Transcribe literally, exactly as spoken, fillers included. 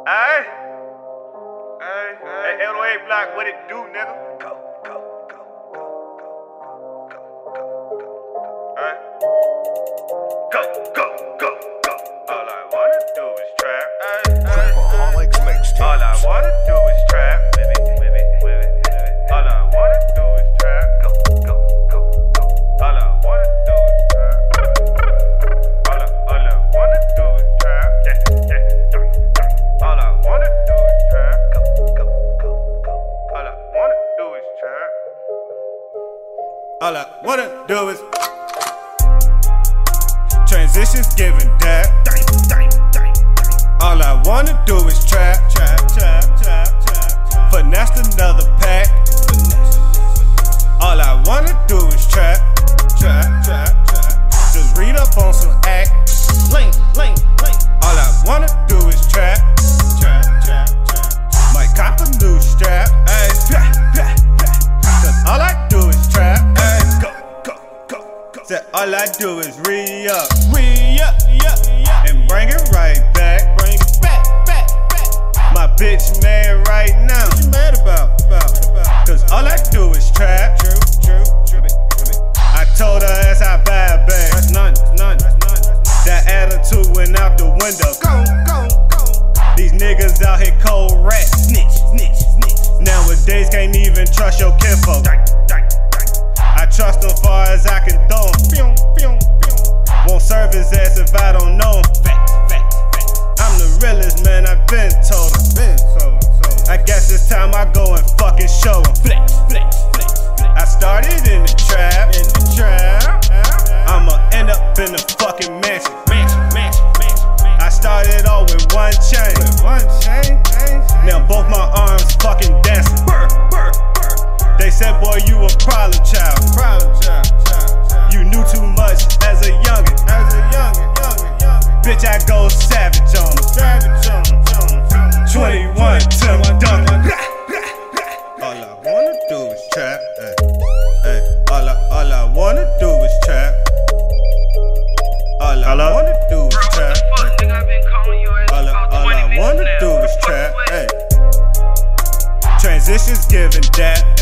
Hey, hey, hey, eight oh eight block, what it do, nigga? Go, go, go, go, go, go, go, go. Alright. Go, go, go, go. All I wanna do is trap. Hey, hey, hey. All I wanna do is trap. Whip it, whip it, whip it, whip it. All I wanna do is trap. Go, go, go, go. All I wanna do is trap. All I, all I wanna do is trap. Yeah, yeah, yeah. All I wanna do is trap. Go, go, go, go. All I wanna do is trap. All I wanna do is transitions giving that. All I wanna do is trap, trap, trap, trap, trap. Finesse another pack. All I wanna do is trap, trap, trap, trap. Just read up on some act. Link, link, link. All I wanna do is trap, trap, trap, trap. Might cop a new strap, ayy. Cause all I do is trap, ayy. Go, go, go, go. Said all I do is re-up, re-up, yeah, yeah. And bring it right back, bring it back, back, back. My bitch mad right now. What you mad about? about, about? Cause all I do is trap. True, true, true. I told her as I buy a bag. That's none, that's none, that's none. That attitude went out the window. Go, go, go. These niggas out here cold rat. Snitch, snitch, snitch. Nowadays can't even trust your kinfolk. I trust them far as I can throw them. Won't serve his ass if I don't know him. I'm the realest man, I've been told him. I guess it's time I go and fucking show him. I started in the trap, in the trap. I'ma end up in the fucking mansion. I started off with one chain. Now both my arms fucking dancing. They said, boy, you a problem child. You knew too much as a youngin'. Bitch, I go savage on them. twenty-one Tim Duncan. All I wanna do is trap. Ay, ay. All, I, all I wanna do is trap. All I Hello? wanna do is trap. All I, all I wanna do is trap. Ay. Transitions giving that.